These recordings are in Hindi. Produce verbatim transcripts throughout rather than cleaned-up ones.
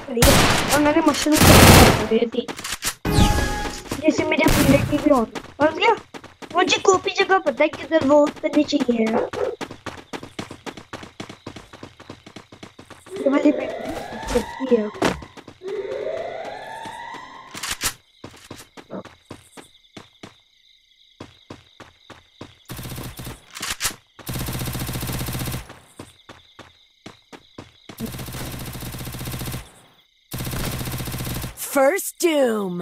करी है और मैंने मशरूम कर दी थी जैसे मेरे फ्रेंड की भी ऑन और क्या मुझे कॉपी जगह पता है किधर वो करनी चाहिए ये वाली पे करती है First doom.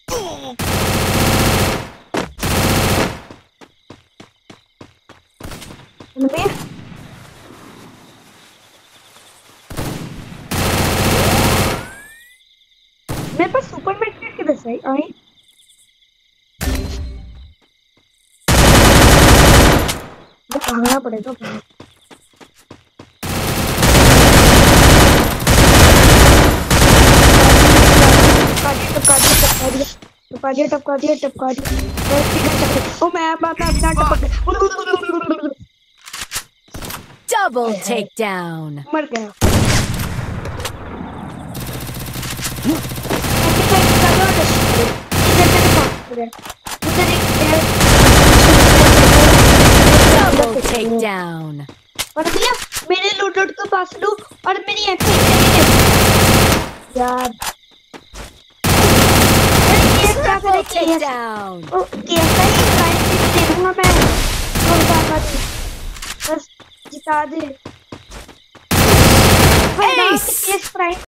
मेरे पास सुपर मैट्रिक किधर से आई तो भागना पड़ेगा टपका दिया टपका दिया टपका दिया ओ मैं मैं अपना टपक Double takedown. मर गया Double takedown. और भैया मेरे लूडोट को पास लो और मेरी एमपी यार Triple takedown. ओ कैसा ही प्राइस दे दूंगा मैं और बाबा बस जिता दे Ace. प्राइस